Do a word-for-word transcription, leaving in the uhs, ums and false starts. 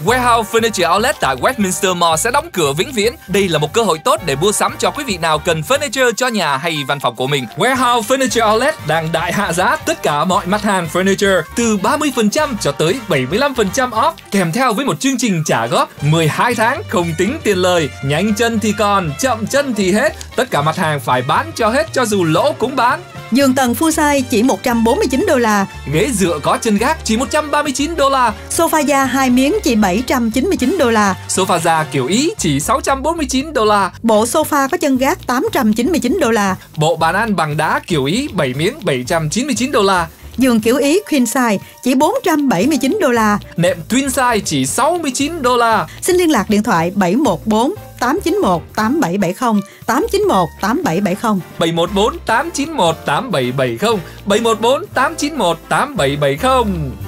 Warehouse Furniture Outlet tại Westminster Mall sẽ đóng cửa vĩnh viễn. Đây là một cơ hội tốt để mua sắm cho quý vị nào cần furniture cho nhà hay văn phòng của mình. Warehouse Furniture Outlet đang đại hạ giá tất cả mọi mặt hàng furniture từ ba mươi phần trăm cho tới bảy mươi lăm phần trăm off, kèm theo với một chương trình trả góp mười hai tháng không tính tiền lời. Nhanh chân thì còn, chậm chân thì hết. Tất cả mặt hàng phải bán cho hết, cho dù lỗ cũng bán. Giường tầng full size chỉ một trăm bốn mươi chín đô la. Ghế dựa có chân gác chỉ một trăm ba mươi chín đô la. Sofa da hai miếng chỉ bảy trăm chín mươi chín đô la. Sofa da kiểu Ý chỉ sáu trăm bốn mươi chín đô la. Bộ sofa có chân gác tám trăm chín mươi chín đô la. Bộ bàn ăn bằng đá kiểu Ý bảy miếng bảy trăm chín mươi chín đô la. Giường kiểu Ý queen size chỉ bốn trăm bảy mươi chín đô la. Nệm twin size chỉ sáu mươi chín đô la. Xin liên lạc điện thoại bảy một bốn tám chín một tám bảy bảy không, tám chín một tám bảy bảy không, bảy một bốn tám chín một tám bảy bảy không, bảy một bốn tám chín một tám bảy bảy không.